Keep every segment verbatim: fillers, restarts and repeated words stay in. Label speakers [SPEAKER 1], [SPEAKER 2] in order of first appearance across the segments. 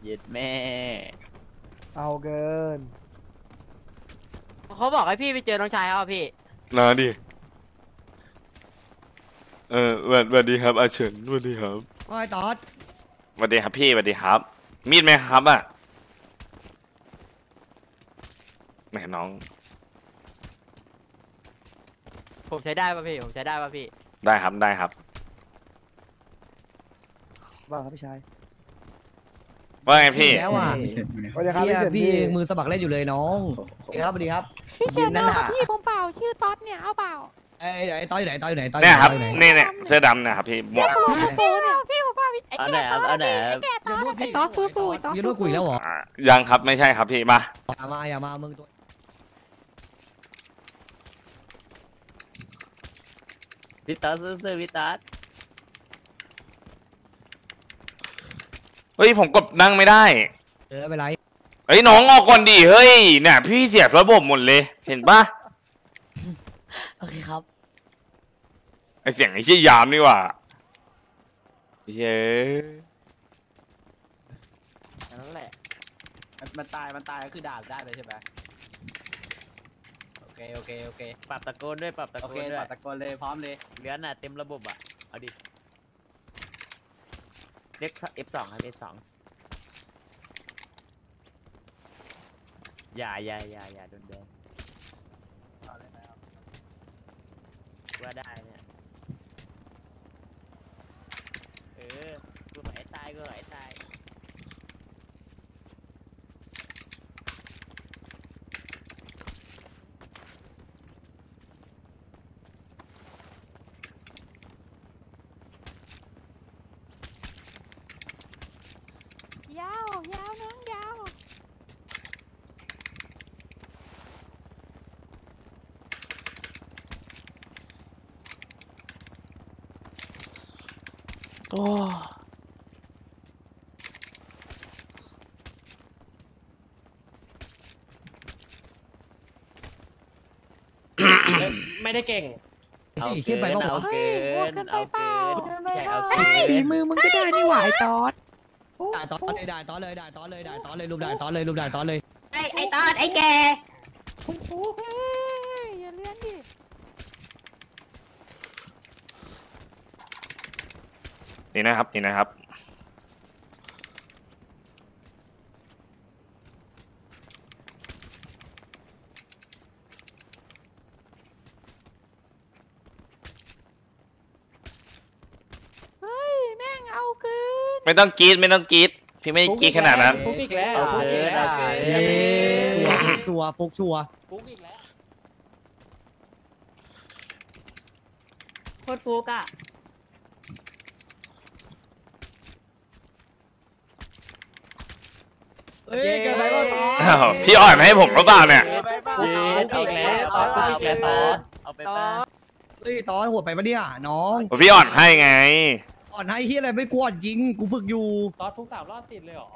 [SPEAKER 1] เย็ดแม่
[SPEAKER 2] เอาเกิน
[SPEAKER 3] เขาบอกให้พี่ไปเจอน้องชายเขาพี่
[SPEAKER 4] นาดิเออสวัสดีครับอาเฉินสวัสดีครับ
[SPEAKER 5] โอ้ยตอด
[SPEAKER 4] สวัสดีครับพี่สวัสดีครับมีดไหมครับอ่ะแหมน้อง
[SPEAKER 3] ผมใช้ได้ป่ะพี่ผมใช้ได้ป่ะพี่
[SPEAKER 4] ได้ครับได้ครับ
[SPEAKER 2] ว่าครับพี่ชาย
[SPEAKER 4] ว่าไงพี่
[SPEAKER 5] แล้วอ่ะพี่พี่มือสะบักเล่นอยู่เลยน้องครับสวัสดีครับ
[SPEAKER 6] พี่เชิญนั่นค่ะพี่ผมเปล่าชื่อต๊อดเนี่ยเอาเปล่า
[SPEAKER 5] ไอ้ไอ้ต๊อดอยู่ไหนต๊อดอยู่ไหนต๊อด
[SPEAKER 4] เนี่ยครับนี่เนี่ยเสื้อดำเนี่ยครับพี่หมวก
[SPEAKER 6] พี่ผมเปล่าไอ้แก่ต๊อดไอ้แก่ต๊อดไอ้ต๊อดฟูฟูต๊อด
[SPEAKER 5] ยืนด้วยคุยแล้วเหรอ
[SPEAKER 4] ยังครับไม่ใช่ครับพี่มา
[SPEAKER 5] อย่ามาอย่ามามึงตัว
[SPEAKER 1] พี่ต๊อดซื้อพี่ต๊อด
[SPEAKER 4] เฮ้ยผมกดนั่งไม่ได้
[SPEAKER 5] เออไม่ไร
[SPEAKER 4] เฮ้ยน้องออกก่อนดิเฮ้ยเนี่ยพี่เสียระบบหมดเลยเห็นปะ
[SPEAKER 5] โอเคครับ
[SPEAKER 4] ไอเสียงไอชี้ยามนี่ว่ะเย้
[SPEAKER 3] นั่นแหละมันตายมันตายก็คือด่าได้เลยใช่ไหมโอเคโอเคโอเค
[SPEAKER 1] ปรับตะโกนด้วยปรับตะโกนด้วย
[SPEAKER 3] ปรับตะโกนเลยพร้อมเลย
[SPEAKER 1] เหลือน่ะเต็มระบบอ่ะเอาดิเรียก เอฟ สอง ครับ เอฟ สอง อย่าอย่าอย่าอย่าโดนแดงว่าได้เนี่ยเออกูไหวตายกูไหวตาย
[SPEAKER 6] ยาวยาวน้องยาว
[SPEAKER 4] โอ้
[SPEAKER 3] ไม่ได้เก่ง
[SPEAKER 1] เอาเกินเอาเกินเอาเกินแจกเอาเกิน
[SPEAKER 6] ฝีมือมึงก็ได้นี่หว่าไอ้ต๊อด
[SPEAKER 5] ด่าต๊อดเลยด่าต๊อดเลยด่าต๊อดเลยด่าต๊อดเลยรูปด่าต๊อดเลยรูปด่าต๊อดเลย
[SPEAKER 6] ไอ้ไอ้ต๊อดไอ้แกโอ้โหอย่าเลื่อนดิ
[SPEAKER 4] นี่นะครับนี่นะครับ
[SPEAKER 6] เฮ้ยแม่งเอาเกิน
[SPEAKER 4] ไม่ต้องกรีดไม่ต้องกรีดพี่ไม่กรีดขนาดนั้น
[SPEAKER 3] ฟุกอีกแล้ว
[SPEAKER 1] เอาเกินเอาเกิ
[SPEAKER 5] นชัวร์ฟุกชัวร์
[SPEAKER 3] ฟุกอีกแล้ว
[SPEAKER 6] โคตรฟุกอ่ะ
[SPEAKER 5] เฮ้ยเกิดไปบ้างต๊อ
[SPEAKER 4] ดพี่อ่อนให้ผมหรือเปล่าเนี่ย
[SPEAKER 1] เอาอีกแล้วเอาไปอีกแล้วเอาไปป้า
[SPEAKER 5] เฮ้ยต๊อดหัวไปปะเนี่ยน้อง
[SPEAKER 4] พี่อ่อนให้ไง
[SPEAKER 5] อ่อนให้ที่อะไรไม่กวนจริงกูฝึกอยู่
[SPEAKER 3] ต๊อดฟุกสามรอบติดเลยหรอ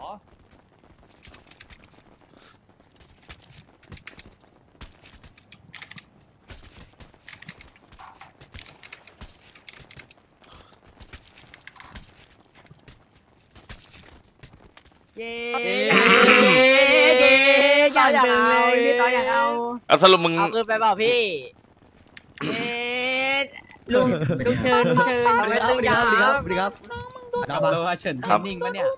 [SPEAKER 6] เย้เย้อยากดึงเลยพี่ต๊อดอยากเอา
[SPEAKER 4] เอาสรุปมึง
[SPEAKER 3] เอาคืนไปเปล่าพี่
[SPEAKER 6] เย้ลุงลุงเชิญลุงเชิญ
[SPEAKER 5] สวัสดีครับสวัสดีครับสวัสดีครับ
[SPEAKER 3] จับเลยว่าเฉินนิ่งปะเนี่ย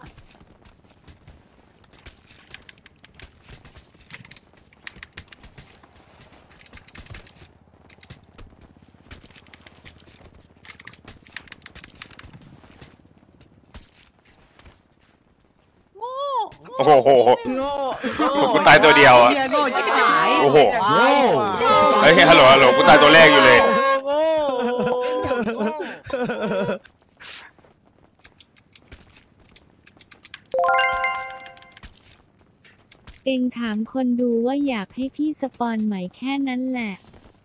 [SPEAKER 4] โอ้โหกูตายตัวเดียวอ่ะโอ้โหเฮ้ยฮัลโหลฮัลโหลกูตายตัวแรกอยู่เลย
[SPEAKER 7] เองถามคนดูว่าอยากให้พี่สปอนไหมแค่นั้นแหละ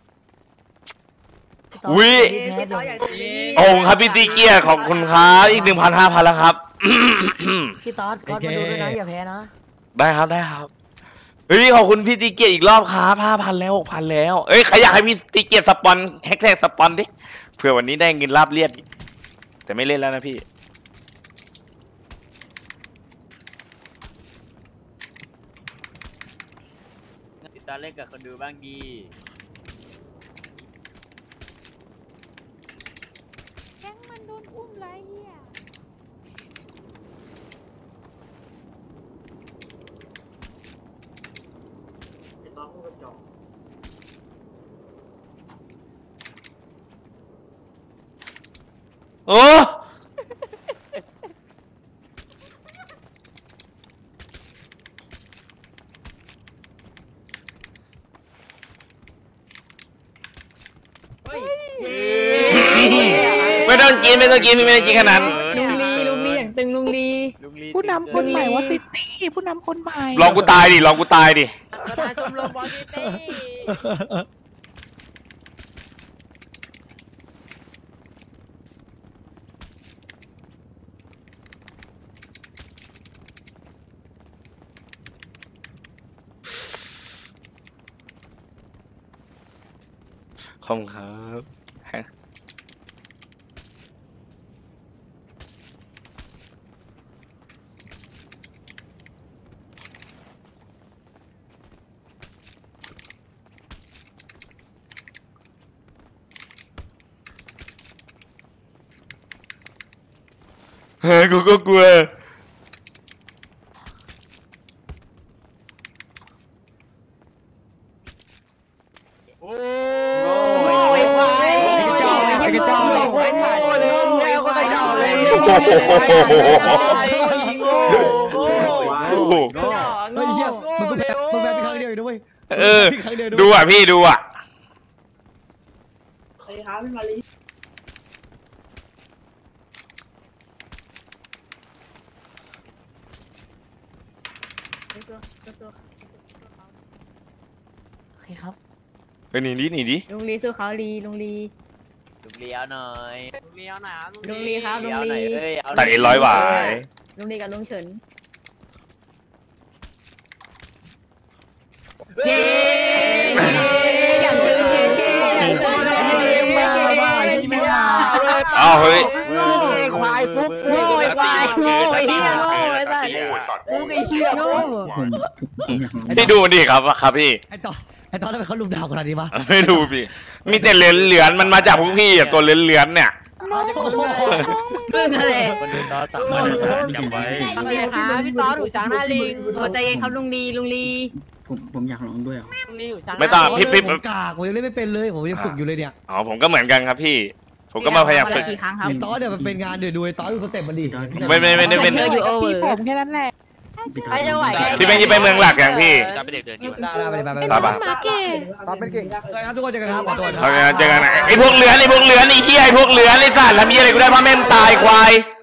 [SPEAKER 4] วิโอ้ครับพี่ตีเกียร์ขอบคุณครับอีกหนึ่งพันห้าพันแล้วครับ
[SPEAKER 6] พี่ต๊อดก็มาดูด้วยนะอย่าแพ้นะ
[SPEAKER 4] ได้ครับได้ครับเฮ้ยขอบคุณพี่ตีเกียร์อีกรอบครับห้าพันแล้วหกพันแล้วเอ้ยใครอยากให้พี่ตีเกียร์สปอนแฮกแท็กสปอนดิเผื่อวันนี้ได้เงินลาบเลียดแต่ไม่เล่นแล้วนะพี่
[SPEAKER 1] ตอนเล่นกับคนดูบ้างดี
[SPEAKER 7] แก๊งมันโดนอุ้มไรเหี้ย
[SPEAKER 4] โอ้ไม่ต้องกินไม่ต้องกินไม่ต้องกินขนาด
[SPEAKER 6] ลุงลีลุงลีอย่างตึงลุงลี
[SPEAKER 1] ผู้นำคนใหม่ว่าสิ
[SPEAKER 4] ลองกูตายดิลองกูตายดิ
[SPEAKER 6] ประธานชมรมบอลซิตี้
[SPEAKER 4] ขอบคุณครับเฮ้ยกูก็กลัว
[SPEAKER 6] โอ้ยควายกระจอกเลยกระจอกเลยโอ้ยเลยก็กระจอกเลยโอ้โหโอ้โห
[SPEAKER 5] เฮ้ยเฮียมึงแพ้มึงแพ้ไปครั้งเดียวอยู่ด้วย
[SPEAKER 4] เออดูอ่ะพี่ดูอ่ะ
[SPEAKER 6] โอเคครับ
[SPEAKER 4] ไปหนีดิหนีดิ
[SPEAKER 6] ลุงลีสู้เขาลีลุงลี
[SPEAKER 1] ลุงเลี้ยวหน่อย
[SPEAKER 3] ลุงเลี้ยวหนา
[SPEAKER 6] ลุงลีครับลุง
[SPEAKER 1] เลี้ยวหน่
[SPEAKER 6] ลี
[SPEAKER 1] อยเอ้ยเอา
[SPEAKER 4] ตัดเอ็นร้อยหวาย
[SPEAKER 6] ลุงลีกับลุงเฉิน
[SPEAKER 3] เย้
[SPEAKER 6] อย่างตึงเก๋
[SPEAKER 4] อ้าวเฮ้ย
[SPEAKER 6] โง่ควายฟุกโง่ควายโง่ไอ้เหี้ยโง่ไอ้สัสฟุกไอ้เหี้ยโง่
[SPEAKER 4] พี่ดูมันดิครับครับพี่
[SPEAKER 5] ไอ้ตอนไอ้ตอนทำไมเขาลุมดาวขนาดนี้วะ
[SPEAKER 4] ไม่ดูพี่มีแต่เหลือนเหลือนมันมาจากพวกพี่อะตัวเหลือนเหลือนเนี่ย
[SPEAKER 6] ตึ้งอะไร
[SPEAKER 1] คนดูต่อสามารถจำไว้
[SPEAKER 6] โอเคครับพี่ต๊อดหูช้างหน้าลิงโอ้ใจเย็นครับลุงลีลุงลี
[SPEAKER 8] ผมผมอยากลองด้วยอ่ะ
[SPEAKER 6] ลุงลีหูช้าง
[SPEAKER 4] ไม่ต้องพี่พี่
[SPEAKER 5] ผมกากผมยังเล่นไม่เป็นเลยผมยังฝึกอยู่เลยเนี่ย
[SPEAKER 4] อ๋อผมก็เหมือนกันครับพี่ ผมก็มาพยายามฝึก
[SPEAKER 6] กี่ครั้งครับ
[SPEAKER 5] ไอ้ตอนเนี่ยมันเป็นงานเดี๋ยวดูไอ้ตอนดูสเต็ปมันดี
[SPEAKER 4] ไม่ไม่ไม่ได้เป็น
[SPEAKER 6] เชื่ออยู่โอเวอร์
[SPEAKER 7] ผมแค่นั้นแหละ
[SPEAKER 6] ใครจะไหว
[SPEAKER 4] พี่เป็นยี่ไปเมืองหลักอย่างพี่
[SPEAKER 1] จะไปเด็กเดินอยู่
[SPEAKER 5] ได้ได้ไปไปไป
[SPEAKER 4] บ๊ายบาย
[SPEAKER 7] มาเก่ง
[SPEAKER 2] ตอนเป็นเก่ง
[SPEAKER 5] เจอกันครับทุกคนเจอกันครับขอตัวค
[SPEAKER 4] เอา
[SPEAKER 5] รับ
[SPEAKER 4] เจอกันนะไอ้พวกเหลือนไอ้พวกเหลือนไอ้เหี้ยไอ้พวกเหลือนไอ้สัตว์ทำเหี้ยอะไรกูได้พ่อแม่มึงตายควาย